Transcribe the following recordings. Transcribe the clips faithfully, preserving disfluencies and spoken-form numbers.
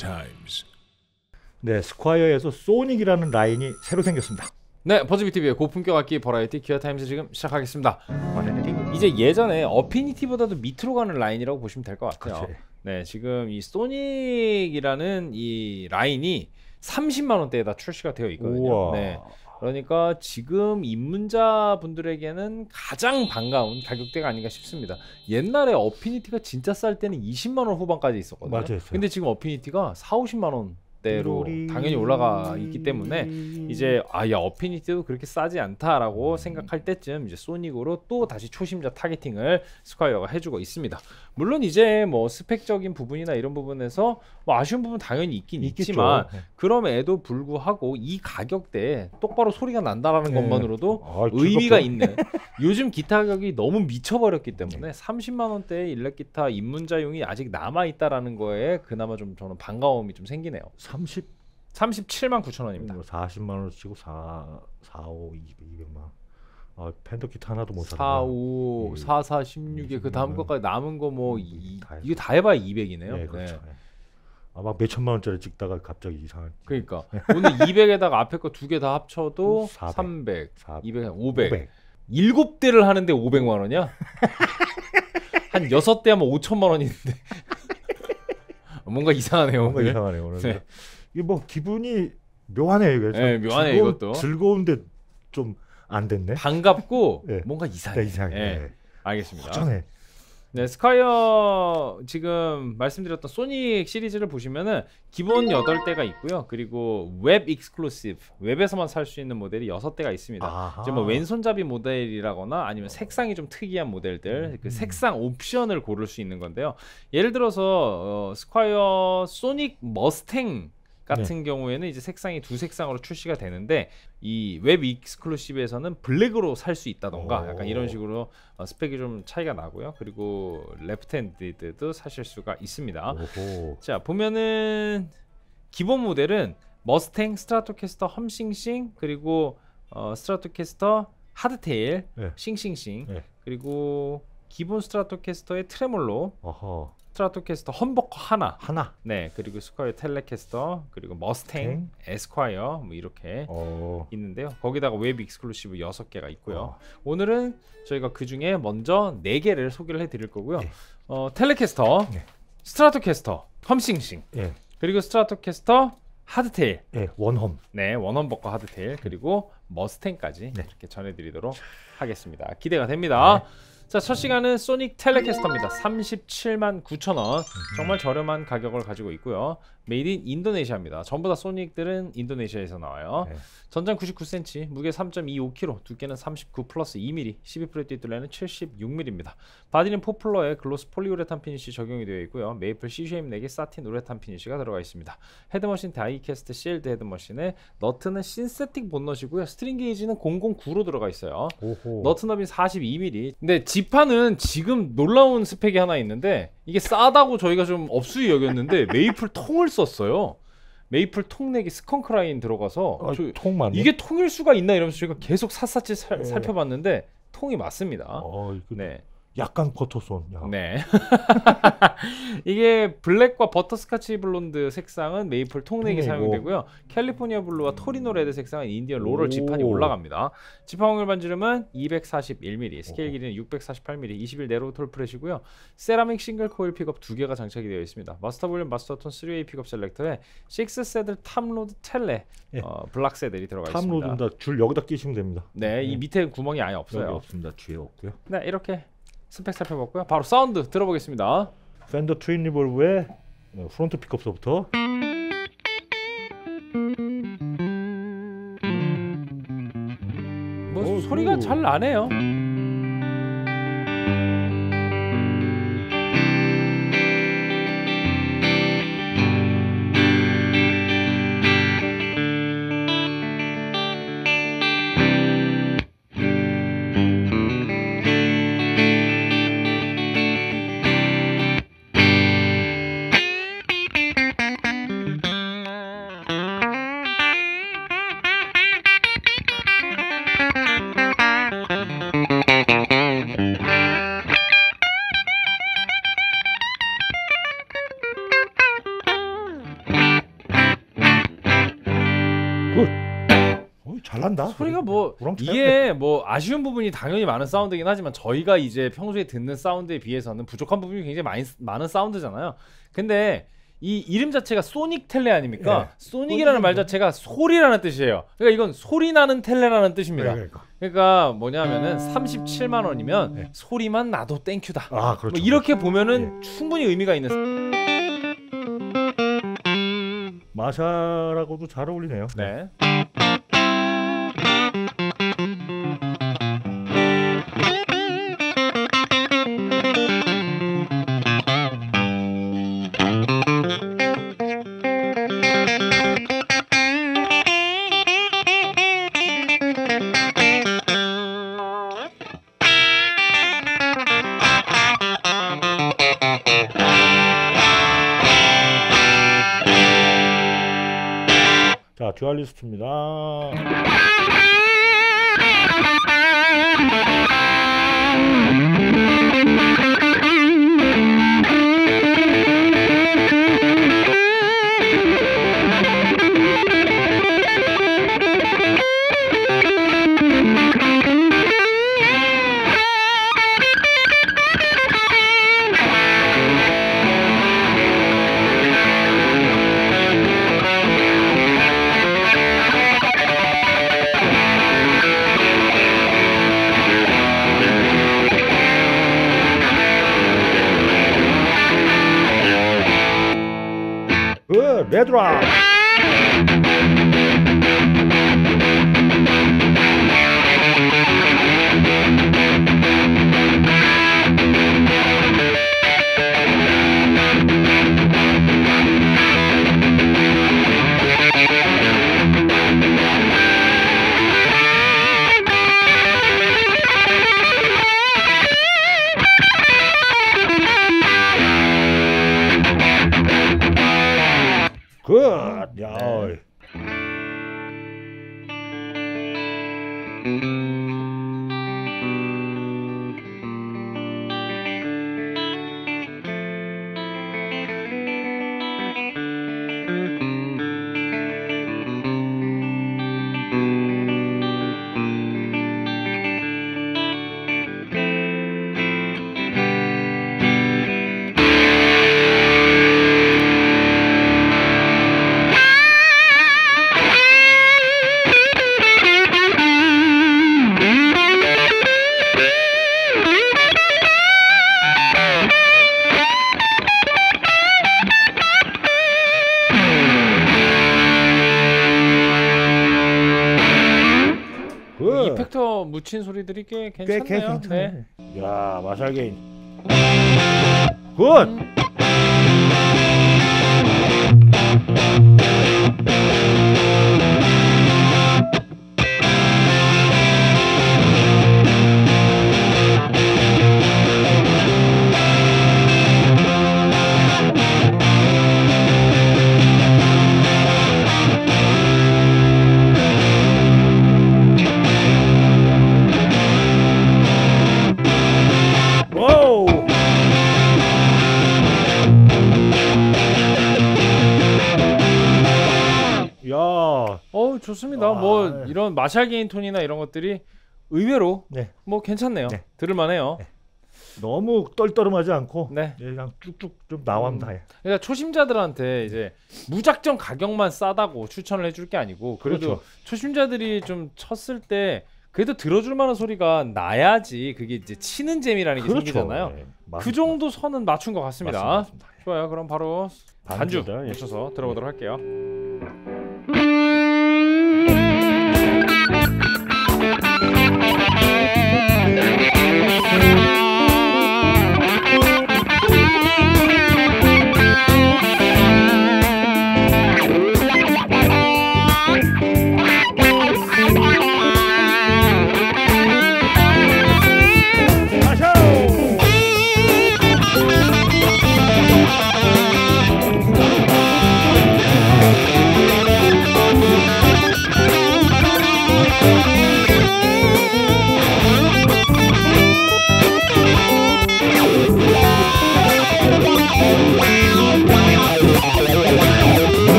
Times. 네, 스콰이어에서 소닉이라는 라인이 새로 생겼습니다. 네, 버즈비티비의 고품격 악기 버라이티 기어타임즈 지금 시작하겠습니다. 이제 예전에 어피니티보다도 밑으로 가는 라인이라고 보시면 될 것 같아요. 그치. 네, 지금 이 소닉이라는 이 라인이 삼십만 원대에다 출시가 되어 있거든요. 우와. 네, 그러니까 지금 입문자 분들에게는 가장 반가운 가격대가 아닌가 싶습니다. 옛날에 어피니티가 진짜 쌀 때는 이십만 원 후반까지 있었거든요. 맞아요. 근데 지금 어피니티가 사오십만 원 대로 우리... 당연히 올라가 있기 때문에 이제 아야 어피니티도 그렇게 싸지 않다라고 생각할 때쯤 이제 소닉으로 또 다시 초심자 타겟팅을 스콰이어가 해주고 있습니다. 물론 이제 뭐 스펙적인 부분이나 이런 부분에서 뭐 아쉬운 부분 당연히 있긴 있겠죠. 있지만 네. 그럼에도 불구하고 이 가격대에 똑바로 소리가 난다라는 네. 것만으로도 아, 의미가 즐겁죠. 있는. 요즘 기타 가격이 너무 미쳐버렸기 때문에 삼십만 원대의 일렉 기타 입문자용이 아직 남아 있다라는 거에 그나마 좀 저는 반가움이 좀 생기네요. 삼십, 삼십칠만 구천 원입니다. 사십만 원 치고 사, 사, 오, 이백만. 아, 펜더 기타 하나도 못 사. 사, 오, 이- 사, 사, 십육에 그 다음 음. 것까지 남은 거 뭐 음, 다 이게 다 해봐야 이백이네요. 네, 그렇죠. 네. 아, 막 몇천만 원짜리 찍다가 갑자기 이상한. 그러니까 오늘 이백에다가 앞에 거 두 개 다 합쳐도 사백, 삼백, 사백, 이백, 오백. 오백. 일곱 대를 하는데 오백만 원이야? 한 여섯 대 하면 오천만 원인데. 뭔가 이상하네요. 뭔가 오늘. 이상하네요. 오늘. 네. 이게 뭐 기분이 묘하네요. 이게 참 네, 묘하네요, 즐거운, 이것도. 즐거운데 좀 안 됐네. 반갑고 네. 뭔가 이상해. 네, 이상해. 네, 네. 알겠습니다. 허전해. 네, 스콰이어 지금 말씀드렸던 소닉 시리즈를 보시면은 기본 여덟 대가 있고요. 그리고 웹 익스클루시브, 웹에서만 살 수 있는 모델이 여섯 대가 있습니다. 아하. 이제 뭐 왼손잡이 모델이라거나 아니면 색상이 좀 특이한 모델들, 그 색상 옵션을 고를 수 있는 건데요. 예를 들어서 어, 스콰이어 소닉 머스탱 같은 경우에는 이제 색상이 두 색상으로 출시가 되는데 이 웹 익스클루시브에서는 블랙으로 살 수 있다던가 오. 약간 이런 식으로 어, 스펙이 좀 차이가 나고요. 그리고 레프트 핸디드도 사실 수가 있습니다. 오호. 자, 보면은 기본 모델은 머스탱, 스트라토캐스터, 험싱싱, 그리고 어, 스트라토캐스터 하드테일, 네. 싱싱싱, 네. 그리고 기본 스트라토캐스터의 트레몰로, 어허. 스트라토캐스터 험버커 하나, 하나. 네, 그리고 스콰이어 텔레캐스터, 그리고 머스탱, 에스콰이어 뭐 이렇게 어. 있는데요. 거기다가 웹 익스클루시브 여섯 개가 있고요. 어. 오늘은 저희가 그 중에 먼저 네 개를 소개를 해드릴 거고요. 네. 어, 텔레캐스터, 네. 스트라토캐스터, 험싱싱, 예. 그리고 스트라토캐스터 하드테일, 예. 원홈. 네, 원헌버커 하드테일, 그리고 머스탱까지 네. 이렇게 전해드리도록 하겠습니다. 기대가 됩니다. 자, 첫 시간은 소닉 텔레캐스터입니다. 삼십칠만 구천 원. 정말 저렴한 가격을 가지고 있고요. 메이드 인 인도네시아입니다. 전부 다 소닉들은 인도네시아에서 나와요. 네. 전장 구십구 센티미터, 무게 삼 점 이오 킬로그램, 두께는 삼십구 플러스 이 밀리미터, 십이 프렛 뒷둘레는 칠십육 밀리미터입니다. 바디는 포플러에 글로스 폴리우레탄 피니시 적용이 되어 있고요. 메이플 C쉐임 넥에 사틴 우레탄 피니시가 들어가 있습니다. 헤드머신 다이캐스트 실드 헤드머신에 너트는 신세틱 본넛이고요. 스트링 게이지는 공공구로 들어가 있어요. 오호. 너트 너비는 사십이 밀리미터. 근데 지판은 지금 놀라운 스펙이 하나 있는데 이게 싸다고 저희가 좀 업수이 여겼는데 메이플 통을 썼어요. 메이플 통내기 스컹크 라인 들어가서 아, 저, 통 맞네. 이게 통일 수가 있나 이러면서 저희가 계속 샅샅이 살, 네. 살펴봤는데 통이 맞습니다. 어, 이거 네. 약간 버터손. 야. 네. 이게 블랙과 버터스카치 블론드 색상은 메이플 통내기 통내고. 사용되고요. 캘리포니아 블루와 토리노 레드 색상은 인디언 로럴 오. 지판이 올라갑니다. 지판 확률 반지름은 이백사십일 밀리미터, 스케일 길이는 육백사십팔 밀리미터, 이십일 네로우 톨 프렛이고요. 세라믹 싱글 코일 픽업 두 개가 장착이 되어 있습니다. 마스터 볼륨, 마스터 톤 쓰리 웨이 픽업 셀렉터에 식스 세들 탑로드 텔레 예. 어, 블락 세들이 들어가 있습니다. 탑로드는 다 줄 여기다 끼시면 됩니다. 네, 이 밑에 구멍이 아예 여기 없어요. 없습니다. 뒤에 없고요. 네, 이렇게 스펙 살펴봤고요. 바로 사운드 들어보겠습니다. 펜더 트윈 리볼브의 어, 프론트 픽업서부터 뭐 어, 소리가 그- 잘 나네요. 잘난다. 소리가 뭐 우렁차요. 이게 뭐 아쉬운 부분이 당연히 많은 사운드긴 하지만 저희가 이제 평소에 듣는 사운드에 비해서는 부족한 부분이 굉장히 많이 많은 사운드잖아요. 근데 이 이름 자체가 소닉 텔레 아닙니까? 네. 소닉이라는 말 자체가 소리라는 뜻이에요. 그러니까 이건 소리 나는 텔레라는 뜻입니다. 네, 그러니까. 그러니까 뭐냐면은 삼십칠만 원이면 네. 소리만 나도 땡큐다. 아 그렇죠. 뭐 이렇게 보면은 충분히 의미가 있는. 마샤라고도 잘 어울리네요. 네. 자, 듀얼리스트입니다. 그 레드라. 굿. 야. 네. 굿. 이펙터 묻힌 소리들이 꽤 꽤 괜찮네요. 꽤 괜찮네. 네. 야, 마샬 게인. 굿. 와우. 야. 어 좋습니다. 아, 뭐 네. 이런 마샬 게인 톤이나 이런 것들이 의외로 네. 뭐 괜찮네요. 네. 들을만해요. 네. 너무 떨떠름하지 않고 네. 예, 그냥 쭉쭉 좀 나오면 음. 다 해. 그러니까 초심자들한테 이제 무작정 가격만 싸다고 추천을 해줄 게 아니고 그래도 그렇죠. 초심자들이 좀 쳤을 때 그래도 들어줄 만한 소리가 나야지 그게 이제 치는 재미라는 게 생기잖아요. 예, 그 맞습니다. 정도 선은 맞춘 것 같습니다. 맞습니다, 맞습니다. 좋아요. 그럼 바로 반주 반주다, 예. 맞춰서 들어보도록 할게요. 마셔!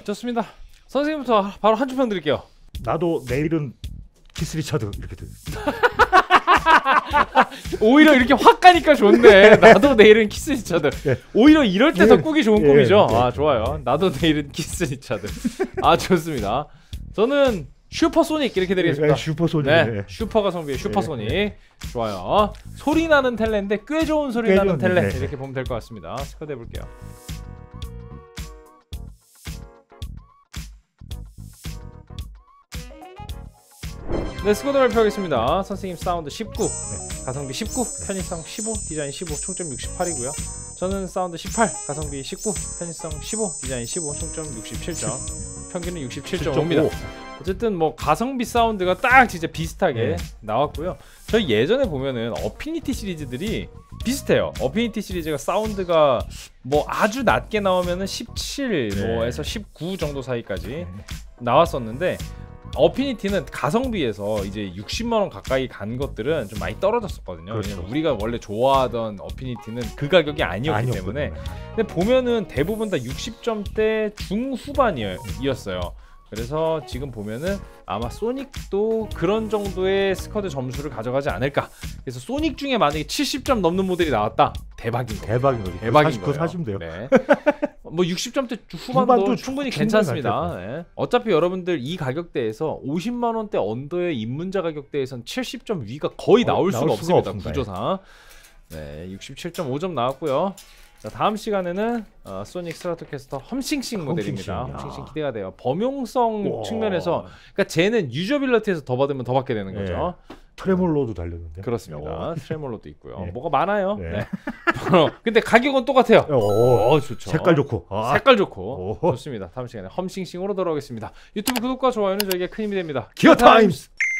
좋습니다. 선생님부터 바로 한 줄 평 드릴게요. 나도 내일은 키스 리차드 이렇게 돼. 오히려 이렇게 확 가니까 좋네. 나도 내일은 키스 리차드. 예. 오히려 이럴 때 더 꾸기 좋은 예, 꿈이죠. 예, 아 예. 좋아요. 나도 내일은 키스 리차드. 아 좋습니다. 저는 슈퍼소닉 이렇게 드리겠습니다. 슈퍼소닉. 네, 슈퍼 가성비의 슈퍼소닉. 예, 좋아요. 소리 나는 텔레인데 꽤 좋은 소리 꽤 나는 좋은, 텔레 네. 이렇게 보면 될 것 같습니다. 스쿼드 해볼게요. 네, 스쿼드 발표하겠습니다. 선생님 사운드 십구, 네. 가성비 십구, 편의성 십오, 디자인 십오, 총점 육십팔이고요. 저는 사운드 십팔, 가성비 십구, 편의성 십오, 디자인 십오, 총점 육십칠 점, 평균은 육십칠 점 오입니다. 어쨌든 뭐 가성비 사운드가 딱 진짜 비슷하게 네. 나왔고요. 저희 예전에 보면은 어피니티 시리즈들이 비슷해요. 어피니티 시리즈가 사운드가 뭐 아주 낮게 나오면은 십칠 뭐에서 십구 정도 사이까지 네. 나왔었는데 어피니티는 가성비에서 이제 육십만 원 가까이 간 것들은 좀 많이 떨어졌었거든요. 그렇죠. 왜냐면 우리가 원래 좋아하던 어피니티는 그 가격이 아니었기 아니었거든요. 때문에. 근데 보면은 대부분 다 육십 점대 중후반이었어요. 그래서 지금 보면은 아마 소닉도 그런 정도의 스쿼드 점수를 가져가지 않을까. 그래서 소닉 중에 만약에 칠십 점 넘는 모델이 나왔다, 대박인 거예요. 대박인 거지. 대박인 사십, 거예요. 사시면 돼요. 네. 뭐 육십 점대 후반도, 후반도 충분히 충분히 괜찮습니다. 네. 어차피 여러분들 이 가격대에서 오십만 원대 언더의 입문자 가격대에선 칠십 점 위가 거의 나올 나올 수가, 수가 없습니다. 없습니다. 구조상. 네, 육십칠 점 오 점 나왔고요. 자, 다음 시간에는 어, 소닉 스트라토캐스터 험싱싱 모델입니다. 험싱싱. 험싱싱 기대가 돼요. 범용성 우와. 측면에서, 그러니까 쟤는 유저빌리티에서 더 받으면 더 받게 되는 거죠. 트레몰로도 달렸는데. 그렇습니다. 트레몰로도 있고요. 네. 뭐가 많아요. 네. 네. 어, 근데 가격은 똑같아요. 어, 어, 어, 좋죠. 색깔 좋고. 아. 색깔 좋고 오. 좋습니다. 다음 시간에 험싱싱으로 돌아오겠습니다. 유튜브 구독과 좋아요는 저에게 큰 힘이 됩니다. 기어 타임스.